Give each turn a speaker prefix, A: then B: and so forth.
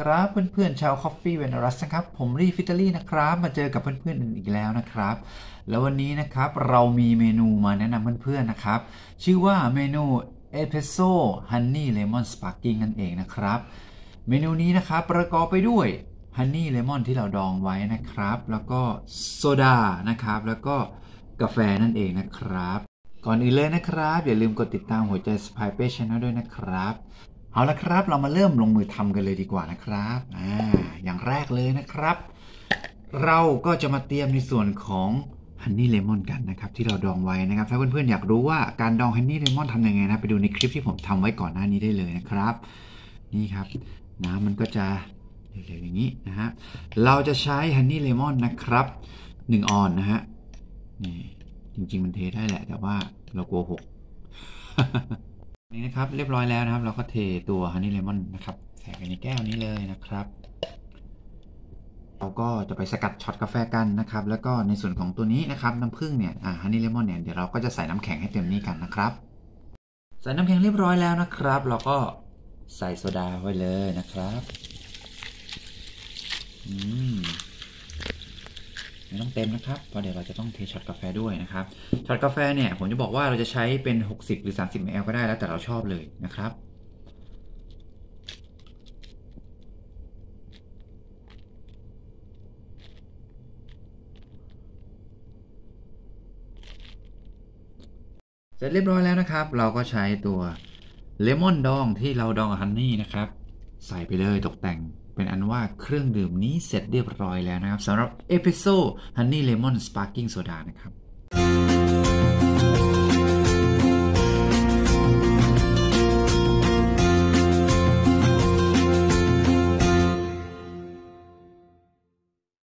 A: ครับเพื่อนๆชาว Coffee Vanarus นะครับผมรีฟิตเตอรี่นะครับมาเจอกับเพื่อนๆอีกแล้วนะครับแล้ววันนี้นะครับเรามีเมนูมาแนะนำเพื่อนๆนะครับชื่อว่าเมนู Espresso Honey Lemon Sparkling นั่นเองนะครับเมนูนี้นะครับประกอบไปด้วยฮันนี่เลมอนที่เราดองไว้นะครับแล้วก็โซดานะครับแล้วก็กาแฟนั่นเองนะครับก่อนอื่นเลยนะครับอย่าลืมกดติดตามหัวใจสไปเป้ชแนลด้วยนะครับเอาละครับเรามาเริ่มลงมือทำกันเลยดีกว่านะครับอย่างแรกเลยนะครับเราก็จะมาเตรียมในส่วนของฮันนี่เลมอนกันนะครับที่เราดองไว้นะครับถ้าเพื่อนๆอยากรู้ว่าการดองฮันนี่เลมอนทำยังไงนะไปดูในคลิปที่ผมทำไว้ก่อนหน้านี้ได้เลยนะครับนี่ครับน้ำมันก็จะเร็วๆอย่างนี้นะฮะเราจะใช้ฮันนี่เลมอนนะครับ1 ออนนะฮะนี่จริงๆมันเทได้แหละแต่ว่าเรากลัวหก นี่นะครับเรียบร้อยแล้วนะครับเราก็เทตัวฮันนี่เลมอนนะครับใส่ไปในแก้วนี้เลยนะครับเราก็จะไปสกัดช็อตกาแฟกันนะครับแล้วก็ในส่วนของตัวนี้นะครับน้ำผึ้งเนี่ยฮันนี่เลมอนเนี่ยเดี๋ยวเราก็จะใส่น้ำแข็งให้เต็มนี้กันนะครับใส่น้ำแข็งเรียบร้อยแล้วนะครับเราก็ใส่โซดาไว้เลยนะครับไม่ต้องเต็มนะครับเพราะเดี๋ยวเราจะต้องเทช็อตกาแฟด้วยนะครับช็อตกาแฟเนี่ยผมจะบอกว่าเราจะใช้เป็น60หรือ30 ml ก็ได้แล้วแต่เราชอบเลยนะครับเสร็จเรียบร้อยแล้วนะครับเราก็ใช้ตัวเลมอนดองที่เราดองกับฮันนี่นะครับใส่ไปเลยตกแต่งเป็นอันว่าเครื่องดื่มนี้เสร็จเรียบร้อยแล้วนะครับสำหรับเอสเปรสโซ่ฮันนี่เลมอนสปาร์กิ้งโซดานะครับ